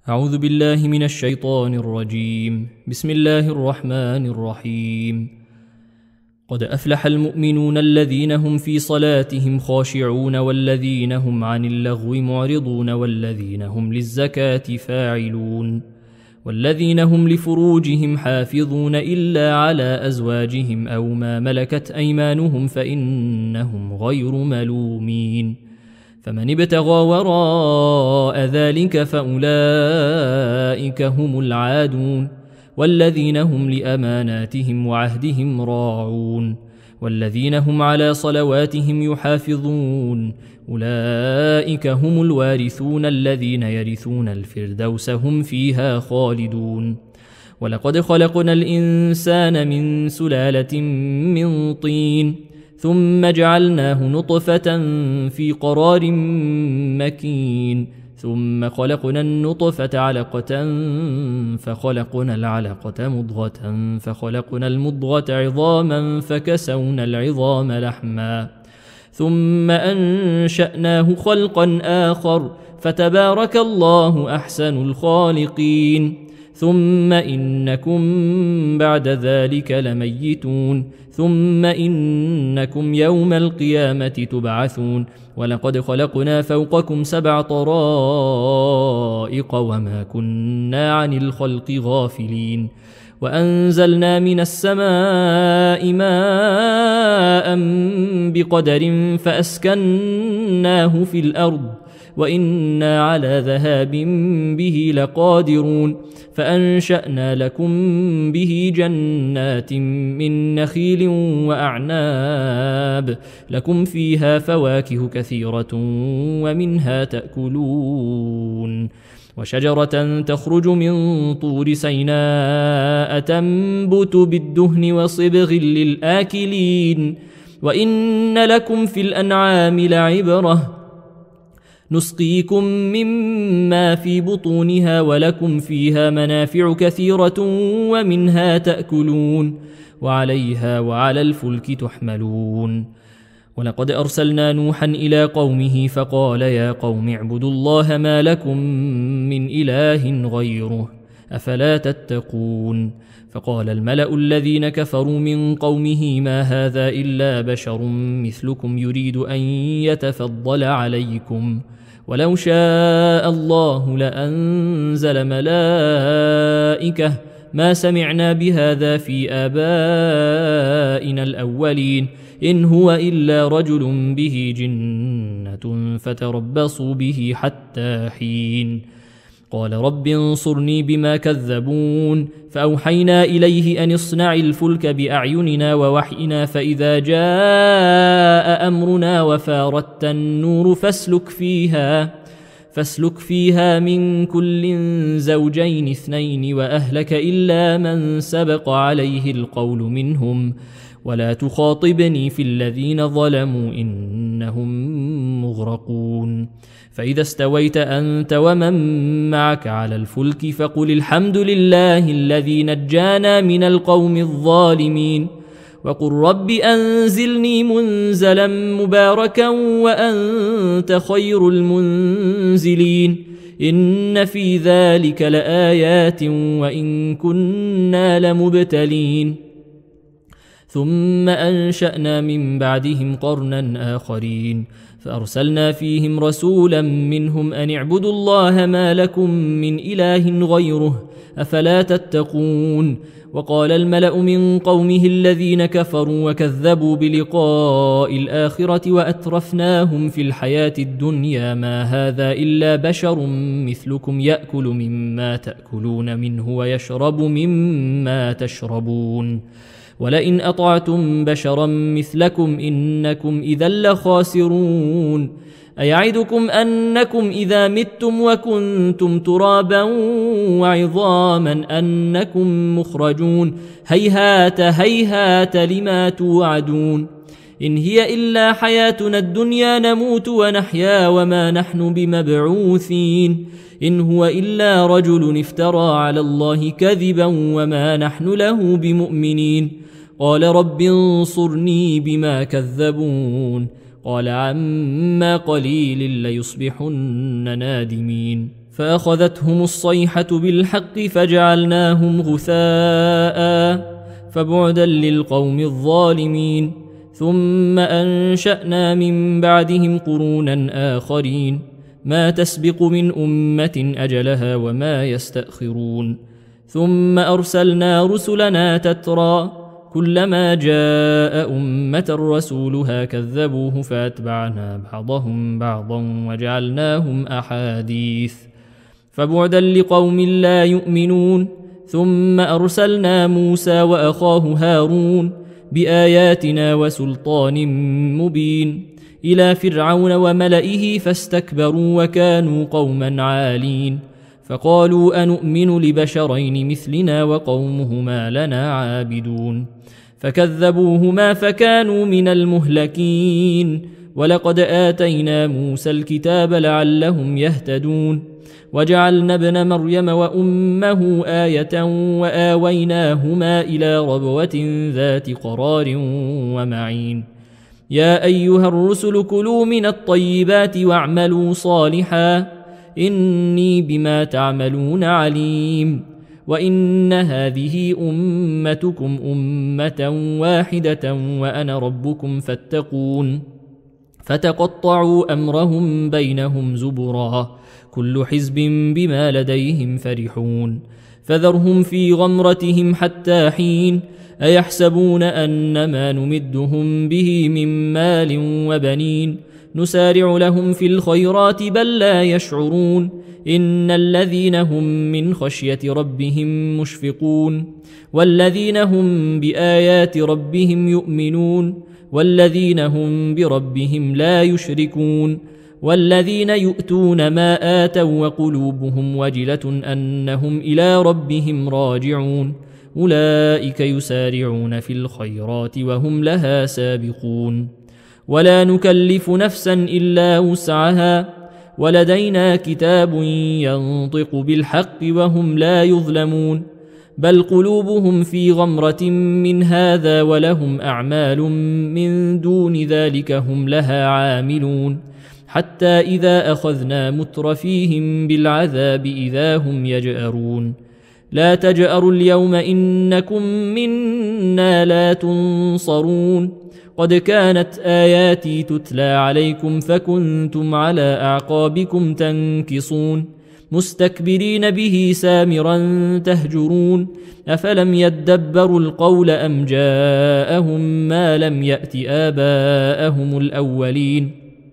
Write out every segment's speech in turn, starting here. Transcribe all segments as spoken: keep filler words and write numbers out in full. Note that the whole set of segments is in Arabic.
أعوذ بالله من الشيطان الرجيم. بسم الله الرحمن الرحيم. قد أفلح المؤمنون الذين هم في صلاتهم خاشعون والذين هم عن اللغو معرضون والذين هم للزكاة فاعلون والذين هم لفروجهم حافظون إلا على أزواجهم أو ما ملكت أيمانهم فإنهم غير ملومين. فمن ابتغى وراء ذلك فأولئك هم العادون والذين هم لأماناتهم وعهدهم راعون والذين هم على صلواتهم يحافظون أولئك هم الوارثون الذين يرثون الفردوس هم فيها خالدون. ولقد خلقنا الإنسان من سلالة من طين ثم جعلناه نطفة في قرار مكين ثم خلقنا النطفة علقة فخلقنا العلقة مضغة فخلقنا المضغة عظاما فكسونا العظام لحما ثم أنشأناه خلقا آخر فتبارك الله أحسن الخالقين. ثم إنكم بعد ذلك لميتون ثم إنكم يوم القيامة تبعثون. ولقد خلقنا فوقكم سبع طرائق وما كنا عن الخلق غافلين وأنزلنا من السماء ماء بقدر فأسكناه في الأرض وإنا على ذهاب به لقادرون. فأنشأنا لكم به جنات من نخيل وأعناب لكم فيها فواكه كثيرة ومنها تأكلون وشجرة تخرج من طور سيناء تنبت بالدهن وصبغ للآكلين وإن لكم في الأنعام لعبرة نسقيكم مما في بطونها ولكم فيها منافع كثيرة ومنها تأكلون وعليها وعلى الفلك تحملون. ولقد أرسلنا نوحا إلى قومه فقال يا قوم اعبدوا الله ما لكم من إله غيره أفلا تتقون. فقال الملأ الذين كفروا من قومه ما هذا إلا بشر مثلكم يريد أن يتفضل عليكم ولو شاء الله لأنزل ملائكة ما سمعنا بهذا في آبائنا الأولين إن هو إلا رجل به جنة فتربصوا به حتى حين. قال رب انصرني بما كذبون فأوحينا إليه أن اصنع الفلك بأعيننا ووحينا فإذا جاء أمرنا وفاردت النور فاسلك فيها فاسلك فيها من كل زوجين اثنين وأهلك إلا من سبق عليه القول منهم ولا تخاطبني في الذين ظلموا إنهم مغرقون. فإذا استويت أنت ومن معك على الفلك فقل الحمد لله الذي نجانا من القوم الظالمين وقل رب أنزلني منزلا مباركا وأنت خير المنزلين إن في ذلك لآيات وإن كنا لمبتلين. ثم أنشأنا من بعدهم قرنا آخرين فأرسلنا فيهم رسولا منهم أن اعبدوا الله ما لكم من إله غيره أفلا تتقون. وقال الملأ من قومه الذين كفروا وكذبوا بلقاء الآخرة وأترفناهم في الحياة الدنيا ما هذا إلا بشر مثلكم يأكل مما تأكلون منه ويشرب مما تشربون ولئن أطعتم بشرا مثلكم إنكم إذا لخاسرون. أيعدكم أنكم إذا متم وكنتم ترابا وعظاما أنكم مخرجون هيهات هيهات لما توعدون. إن هي إلا حياتنا الدنيا نموت ونحيا وما نحن بمبعوثين إن هو إلا رجل افترى على الله كذبا وما نحن له بمؤمنين. قال رب انصرني بما كذبون قال عما قليل ليصبحن نادمين. فأخذتهم الصيحة بالحق فجعلناهم غثاء فبعدا للقوم الظالمين. ثم أنشأنا من بعدهم قرونا آخرين ما تسبق من أمة أجلها وما يستأخرون. ثم أرسلنا رسلنا تترى كلما جاء أمة رسولها كذبوه فأتبعنا بعضهم بعضا وجعلناهم أحاديث فبعدا لقوم لا يؤمنون. ثم أرسلنا موسى وأخاه هارون بآياتنا وسلطان مبين إلى فرعون وملئه فاستكبروا وكانوا قوما عالين. فقالوا أنؤمن لبشرين مثلنا وقومهما لنا عابدون. فكذبوهما فكانوا من المهلكين. ولقد آتينا موسى الكتاب لعلهم يهتدون. وجعلنا ابن مريم وأمه آية وآويناهما إلى ربوة ذات قرار ومعين. يا أيها الرسل كلوا من الطيبات واعملوا صالحا إني بما تعملون عليم. وإن هذه أمتكم أمة واحدة وأنا ربكم فاتقون. فتقطعوا أمرهم بينهم زبرا كل حزب بما لديهم فرحون. فذرهم في غمرتهم حتى حين أيحسبون أن ما نمدهم به من مال وبنين نسارع لهم في الخيرات بل لا يشعرون. إن الذين هم من خشية ربهم مشفقون والذين هم بآيات ربهم يؤمنون والذين هم بربهم لا يشركون والذين يؤتون ما آتوا وقلوبهم وجلة أنهم إلى ربهم راجعون أولئك يسارعون في الخيرات وهم لها سابقون. ولا نكلف نفسا إلا وسعها ولدينا كتاب ينطق بالحق وهم لا يظلمون. بل قلوبهم في غمرة من هذا ولهم أعمال من دون ذلك هم لها عاملون. حتى إذا أخذنا مترفيهم بالعذاب إذا هم يجأرون. لا تجأروا اليوم إنكم منا لا تنصرون. قد كانت آياتي تتلى عليكم فكنتم على أعقابكم تنكصون مستكبرين به سامرا تهجرون. أفلم يدبروا القول أم جاءهم ما لم يأت آباءهم الأولين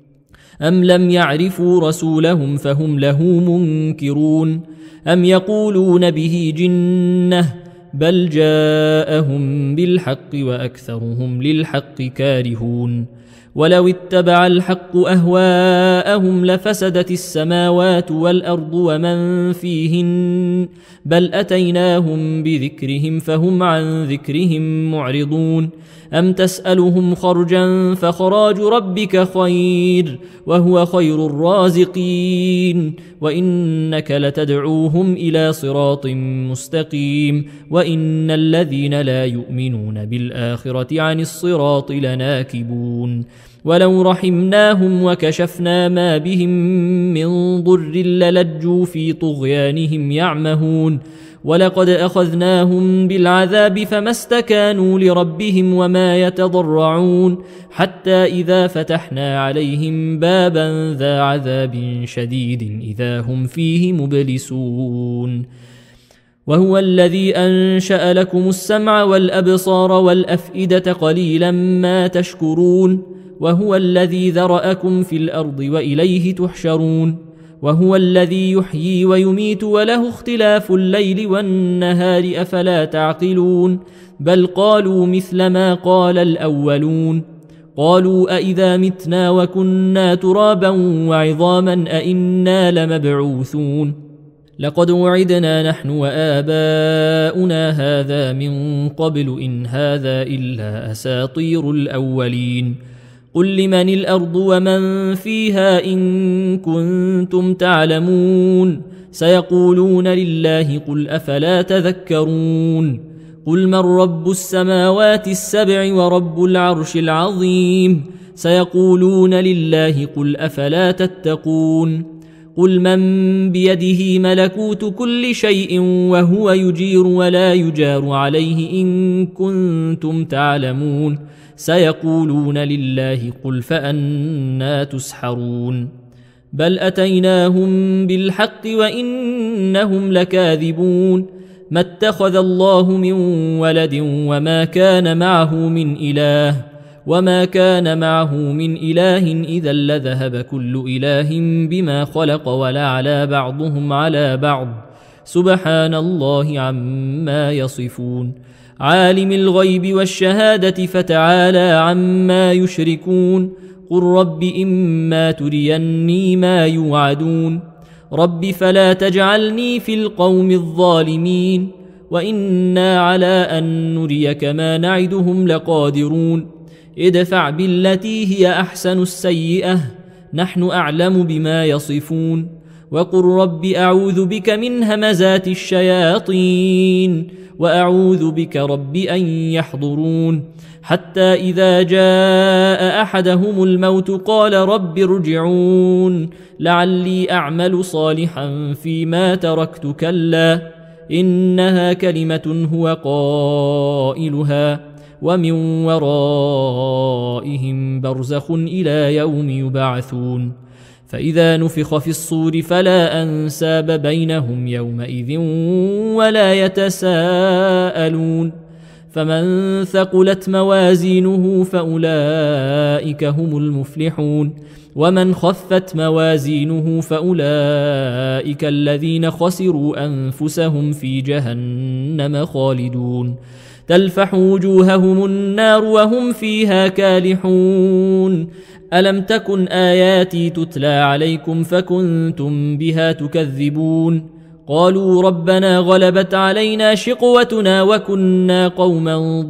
أم لم يعرفوا رسولهم فهم له منكرون. أم يقولون به جنة بل جاءهم بالحق وأكثرهم للحق كارهون. ولو اتبع الحق أهواءهم لفسدت السماوات والأرض ومن فيهن بل أتيناهم بذكرهم فهم عن ذكرهم معرضون. أم تسألهم خرجا فخراج ربك خير وهو خير الرازقين. وإنك لتدعوهم إلى صراط مستقيم. وإن الذين لا يؤمنون بالآخرة عن الصراط لناكبون. ولو رحمناهم وكشفنا ما بهم من ضر للجوا في طغيانهم يعمهون. ولقد أخذناهم بالعذاب فما استكانوا لربهم وما يتضرعون حتى إذا فتحنا عليهم بابا ذا عذاب شديد إذا هم فيه مبلسون. وهو الذي أنشأ لكم السمع والأبصار والأفئدة قليلا ما تشكرون. وهو الذي ذرأكم في الأرض وإليه تحشرون. وهو الذي يحيي ويميت وله اختلاف الليل والنهار أفلا تعقلون. بل قالوا مثل ما قال الأولون قالوا أئذا متنا وكنا ترابا وعظاما أئنا لمبعوثون. لقد وعدنا نحن وآباؤنا هذا من قبل إن هذا إلا أساطير الأولين. قل لمن الأرض ومن فيها إن كنتم تعلمون سيقولون لله قل أفلا تذكرون. قل من رب السماوات السبع ورب العرش العظيم سيقولون لله قل أفلا تتقون. قل من بيده ملكوت كل شيء وهو يجير ولا يجار عليه إن كنتم تعلمون سيقولون لله قل فأنى تسحرون بل أتيناهم بالحق وإنهم لكاذبون ما اتخذ الله من ولد وما كان معه من إله وما كان معه من إله إذا لذهب كل إله بما خلق ولعلى بعضهم على بعض سبحان الله عما يصفون عالم الغيب والشهادة فتعالى عما يشركون قل رب إما تريني ما يوعدون رب فلا تجعلني في القوم الظالمين وإنا على أن نريك ما نعدهم لقادرون ادفع بالتي هي أحسن السيئة نحن أعلم بما يصفون وقل رب أعوذ بك من همزات الشياطين وأعوذ بك رب أن يحضرون حتى إذا جاء أحدهم الموت قال رب ارجعون لعلي أعمل صالحا فيما تركت كلا إنها كلمة هو قائلها ومن ورائهم برزخ إلى يوم يبعثون فإذا نفخ في الصور فلا أنساب بينهم يومئذ ولا يتساءلون فمن ثقلت موازينه فأولئك هم المفلحون ومن خفت موازينه فأولئك الذين خسروا أنفسهم في جهنم خالدون تلفح وجوههم النار وهم فيها كالحون ألم تكن آياتي تتلى عليكم فكنتم بها تكذبون قالوا ربنا غلبت علينا شقوتنا وكنا قوما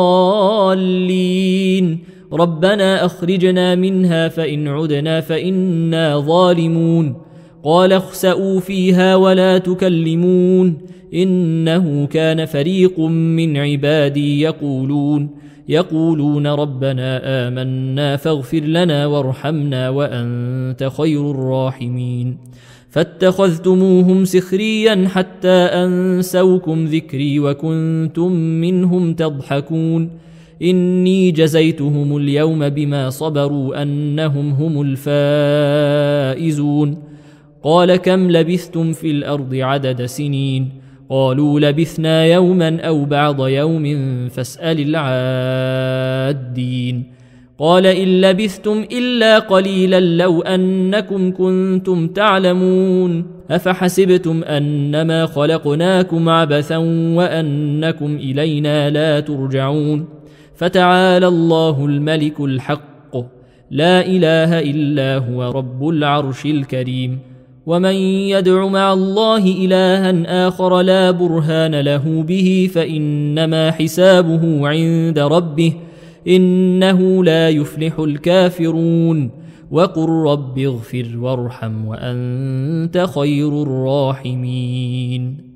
ضالين ربنا أخرجنا منها فإن عدنا فإنا ظالمون قال اخسئوا فيها ولا تكلمون إنه كان فريق من عبادي يقولون يقولون ربنا آمنا فاغفر لنا وارحمنا وأنت خير الراحمين فاتخذتموهم سخريا حتى أنسوكم ذكري وكنتم منهم تضحكون إني جزيتهم اليوم بما صبروا أنهم هم الفائزون قال كم لبثتم في الأرض عدد سنين قالوا لبثنا يوما أو بعض يوم فاسأل العادين قال إن لبثتم إلا قليلا لو أنكم كنتم تعلمون أفحسبتم أنما خلقناكم عبثا وأنكم إلينا لا ترجعون فتعالى الله الملك الحق لا إله إلا هو رب العرش الكريم ومن يدع مع الله إلها آخر لا برهان له به فإنما حسابه عند ربه إنه لا يفلح الكافرون وقل رب اغفر وارحم وأنت خير الراحمين